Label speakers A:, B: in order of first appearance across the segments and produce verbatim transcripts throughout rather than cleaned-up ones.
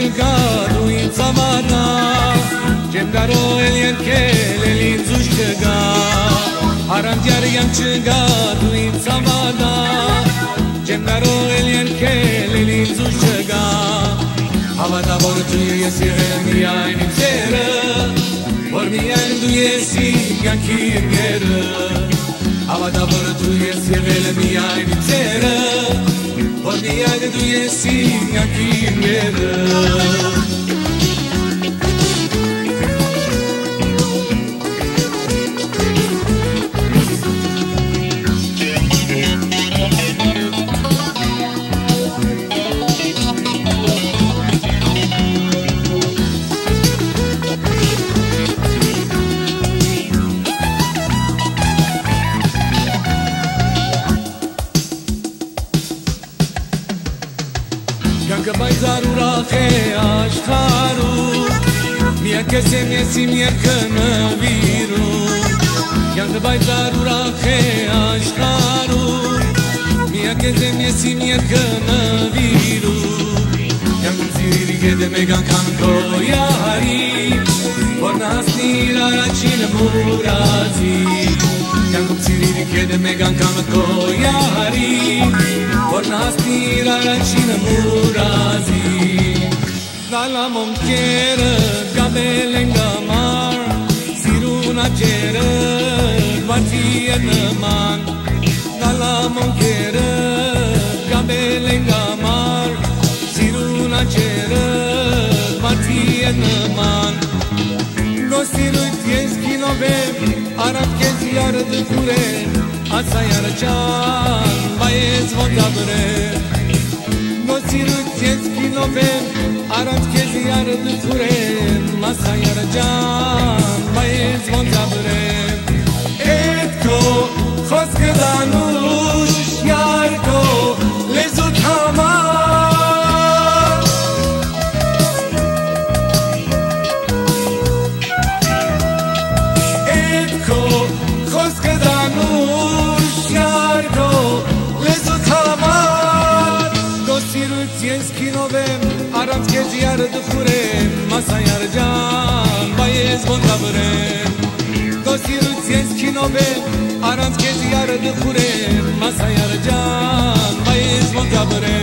A: chegado in savana, Gemgaro elien kele linzushkega, Arantiar yang chegado in savana, Gemgaro elien kele linzushkega, Avada vortu yesire mi ain zera, vor mi ain du yesi yanki ngera, Avada vortu yesire mi ain zera, vor mi ain du yesi yanki ngera. Ganka bayzarura khe ashkharu Mia kesem yesim yerkana viru Ganka bayzarura khe ashkharu Mia kesem yesim yerkana viru Ganka ziri gede megan kanko yari Bornasni lara chile murazi Ganka ziri gede megan kanko yari Bornasni lara chile murazi Dalla monchiera gabelenga mar Siruna cera vatia naman Dalla monchiera gabelenga mar Siruna cera vatia naman Gosiru tieski nove Arab kezi yar de kure Asa yar chan Bayez votabre Gosiru tieski nove Arab kezi yar de kure Asa yar chan Bayez votabre Etko Khoske danush Yar ko Lezut hamar Etko Khoske danush Yar ko Lezut hamar Gosiru tieski novem Arab kezi yar de kure Asa yar chan Bayez votabre Gosiru tieski novem Arab kezi yar de kure Asa yar chan Bayez votabre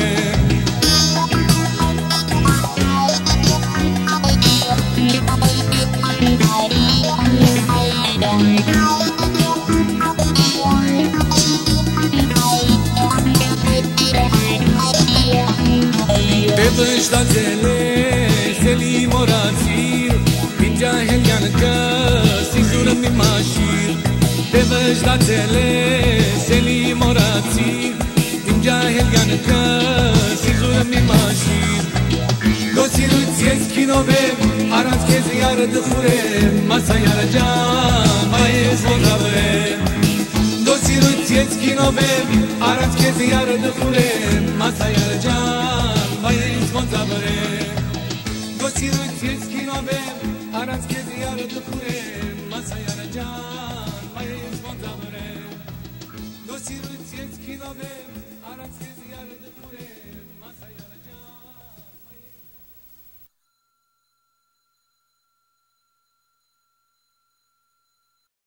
A: Bebeş da zele Seli morazir Bin cahil yanka Sizura mi maşir Bebeş da zele Seli morazir Bin cahil yanka Sizura mi maşir Gosiru tieski nove Arat kezi yar de khure Masa yar can Bayez votabre Gosiru tieski nove Arat kezi yar de khure Masa yar can Bayez votabre Gosiru tieski nove Arat kezi yar de khure Masa yar can Bayez votabre Gosiru tieski nove Arat kezi yar de khure Masa